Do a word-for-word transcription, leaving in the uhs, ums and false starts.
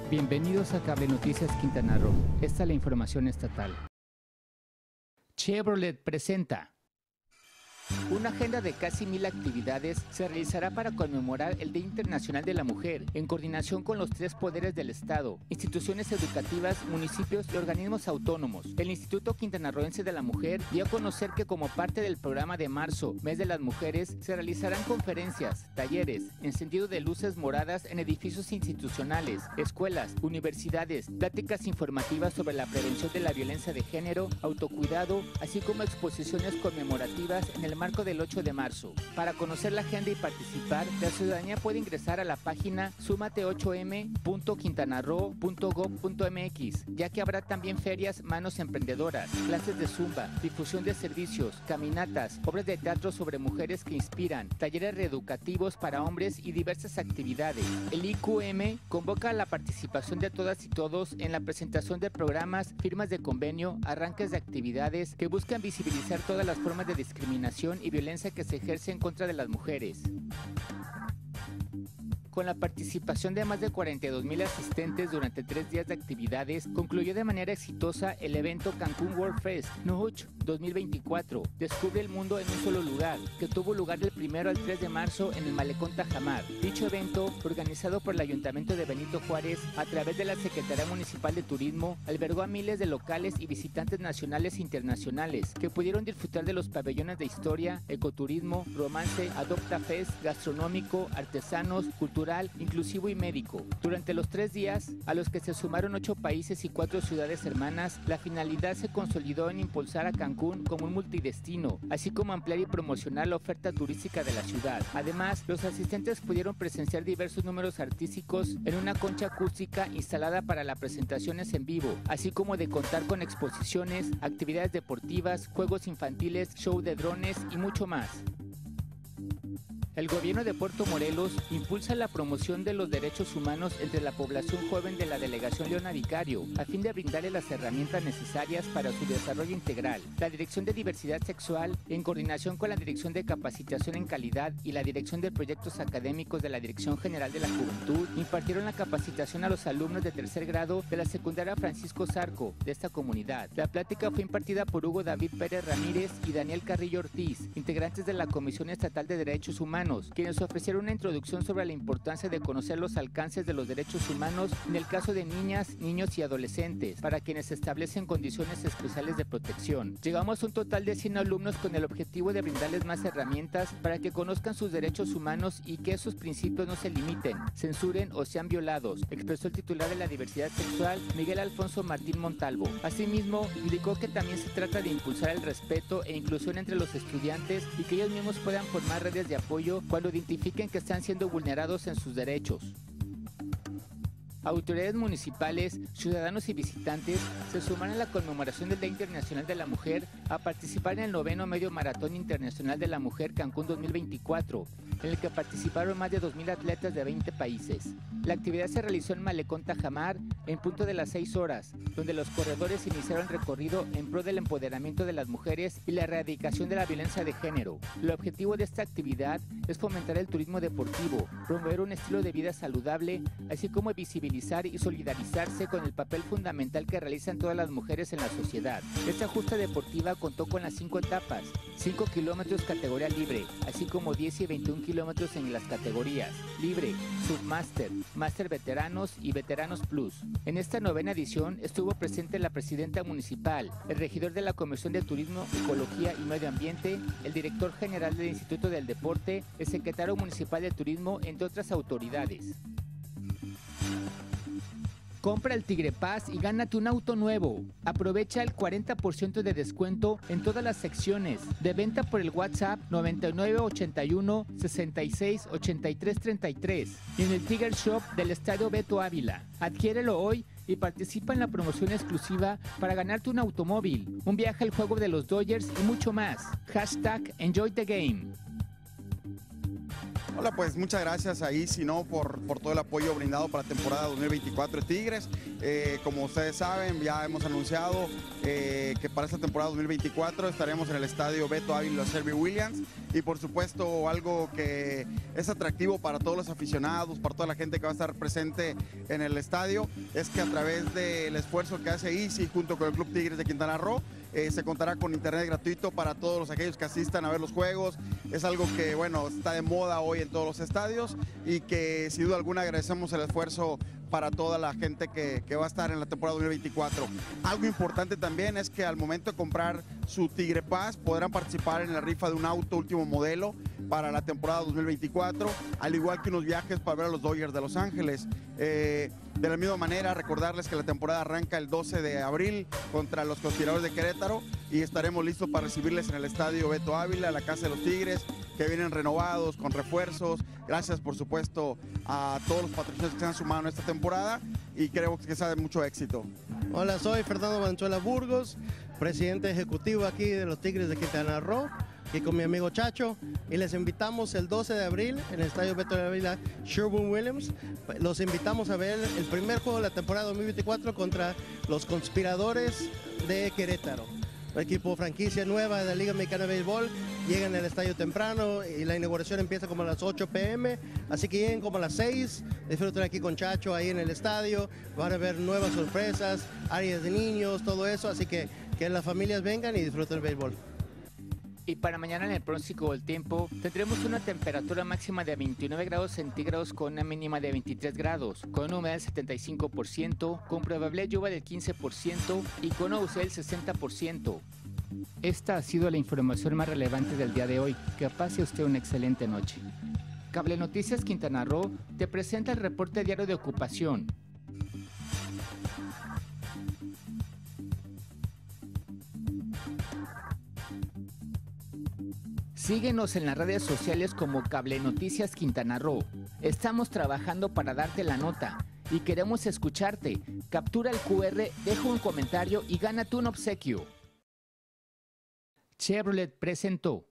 Bienvenidos a Cable Noticias Quintana Roo. Esta es la información estatal. Chevrolet presenta. Una agenda de casi mil actividades se realizará para conmemorar el Día Internacional de la Mujer, en coordinación con los tres poderes del Estado, instituciones educativas, municipios y organismos autónomos. El Instituto Quintanarroense de la Mujer dio a conocer que como parte del programa de marzo, Mes de las Mujeres, se realizarán conferencias, talleres, encendido de luces moradas en edificios institucionales, escuelas, universidades, pláticas informativas sobre la prevención de la violencia de género, autocuidado, así como exposiciones conmemorativas en el marco del ocho de marzo. Para conocer la agenda y participar, la ciudadanía puede ingresar a la página sumate ocho eme punto quintanarroo punto gob punto eme equis, ya que habrá también ferias Manos Emprendedoras, clases de zumba, difusión de servicios, caminatas, obras de teatro sobre mujeres que inspiran, talleres reeducativos para hombres y diversas actividades. El I Q M convoca a la participación de todas y todos en la presentación de programas, firmas de convenio, arranques de actividades que buscan visibilizar todas las formas de discriminación y violencia que se ejerce en contra de las mujeres. Con la participación de más de cuarenta y dos mil asistentes durante tres días de actividades, concluyó de manera exitosa el evento Cancún World Fest Nuhuch dos mil veinticuatro, Descubre el Mundo en un Solo Lugar, que tuvo lugar del primero al tres de marzo en el Malecón Tajamar. Dicho evento, organizado por el Ayuntamiento de Benito Juárez, a través de la Secretaría Municipal de Turismo, albergó a miles de locales y visitantes nacionales e internacionales, que pudieron disfrutar de los pabellones de historia, ecoturismo, romance, adopta fest, gastronómico, artesanos, cultural, inclusivo y médico. Durante los tres días, a los que se sumaron ocho países y cuatro ciudades hermanas, la finalidad se consolidó en impulsar a Cancún como un multidestino, así como ampliar y promocionar la oferta turística de la ciudad. Además, los asistentes pudieron presenciar diversos números artísticos en una concha acústica instalada para las presentaciones en vivo, así como de contar con exposiciones, actividades deportivas, juegos infantiles, show de drones y mucho más. El gobierno de Puerto Morelos impulsa la promoción de los derechos humanos entre la población joven de la delegación Leona Vicario, a fin de brindarle las herramientas necesarias para su desarrollo integral. La Dirección de Diversidad Sexual, en coordinación con la Dirección de Capacitación en Calidad y la Dirección de Proyectos Académicos de la Dirección General de la Juventud, impartieron la capacitación a los alumnos de tercer grado de la secundaria Francisco Zarco de esta comunidad. La plática fue impartida por Hugo David Pérez Ramírez y Daniel Carrillo Ortiz, integrantes de la Comisión Estatal de Derechos Humanos, quienes ofrecieron una introducción sobre la importancia de conocer los alcances de los derechos humanos en el caso de niñas, niños y adolescentes, para quienes establecen condiciones especiales de protección. Llegamos a un total de cien alumnos con el objetivo de brindarles más herramientas para que conozcan sus derechos humanos y que esos principios no se limiten, censuren o sean violados, expresó el titular de la diversidad sexual, Miguel Alfonso Martín Montalvo. Asimismo, indicó que también se trata de impulsar el respeto e inclusión entre los estudiantes y que ellos mismos puedan formar redes de apoyo cuando identifiquen que están siendo vulnerados en sus derechos. Autoridades municipales, ciudadanos y visitantes se sumaron a la conmemoración del Día Internacional de la Mujer a participar en el noveno Medio Maratón Internacional de la Mujer Cancún dos mil veinticuatro, en el que participaron más de dos mil atletas de veinte países. La actividad se realizó en Malecón Tajamar en punto de las seis horas, donde los corredores iniciaron recorrido en pro del empoderamiento de las mujeres y la erradicación de la violencia de género. El objetivo de esta actividad es fomentar el turismo deportivo, promover un estilo de vida saludable, así como visibilizar y solidarizarse con el papel fundamental que realizan todas las mujeres en la sociedad. Esta justa deportiva contó con las cinco etapas, cinco kilómetros categoría libre, así como diez y veintiún kilómetros en las categorías libre, submaster, máster veteranos y veteranos plus. En esta novena edición estuvo presente la presidenta municipal, el regidor de la Comisión de Turismo, Ecología y Medio Ambiente, el director general del Instituto del Deporte, el secretario municipal de Turismo, entre otras autoridades. Compra el Tigre Pass y gánate un auto nuevo. Aprovecha el cuarenta por ciento de descuento en todas las secciones. De venta por el WhatsApp noventa y nueve ochenta y uno sesenta y seis ochenta y tres treinta y tres y en el Tiger Shop del Estadio Beto Ávila. Adquiérelo hoy y participa en la promoción exclusiva para ganarte un automóvil, un viaje al juego de los Dodgers y mucho más. Hashtag Enjoy the Game. Hola, pues muchas gracias a Easy, ¿no? por, por todo el apoyo brindado para la temporada dos mil veinticuatro de Tigres. Eh, como ustedes saben, ya hemos anunciado eh, que para esta temporada dos mil veinticuatro estaremos en el estadio Beto Ávila Sherwin Williams, y por supuesto algo que es atractivo para todos los aficionados, para toda la gente que va a estar presente en el estadio, es que a través del esfuerzo que hace Easy junto con el Club Tigres de Quintana Roo, Eh, se contará con internet gratuito para todos los aquellos que asistan a ver los juegos. Es algo que, bueno, está de moda hoy en todos los estadios y que sin duda alguna agradecemos el esfuerzo para toda la gente que, que va a estar en la temporada dos mil veinticuatro. Algo importante también es que al momento de comprar su Tigre Pass podrán participar en la rifa de un auto último modelo para la temporada dos mil veinticuatro, al igual que unos viajes para ver a los Dodgers de Los Ángeles. Eh, de la misma manera, recordarles que la temporada arranca el doce de abril contra los Conspiradores de Querétaro y estaremos listos para recibirles en el estadio Beto Ávila, la Casa de los Tigres, que vienen renovados, con refuerzos. Gracias, por supuesto, a todos los patrocinadores que se han sumado en esta temporada y creo que sea de mucho éxito. Hola, soy Fernando Valenzuela Burgos, presidente ejecutivo aquí de los Tigres de Quintana Roo, y con mi amigo Chacho, y les invitamos el doce de abril en el estadio Beto Ávila Sherwin Williams. Los invitamos a ver el primer juego de la temporada dos mil veinticuatro contra los Conspiradores de Querétaro. El equipo franquicia nueva de la Liga Mexicana de Béisbol, llegan al estadio temprano y la inauguración empieza como a las ocho pe eme, así que lleguen como a las seis, disfruten aquí con Chacho ahí en el estadio, van a ver nuevas sorpresas, áreas de niños, todo eso, así que que las familias vengan y disfruten el béisbol. Y para mañana en el pronóstico del tiempo tendremos una temperatura máxima de veintinueve grados centígrados con una mínima de veintitrés grados, con una humedad del setenta y cinco por ciento, con probabilidad de lluvia del quince por ciento y con una humedad del sesenta por ciento. Esta ha sido la información más relevante del día de hoy. Que pase usted una excelente noche. Cable Noticias Quintana Roo te presenta el reporte diario de ocupación. Síguenos en las redes sociales como Cable Noticias Quintana Roo. Estamos trabajando para darte la nota y queremos escucharte. Captura el cu erre, deja un comentario y gánate un obsequio. Chevrolet presentó.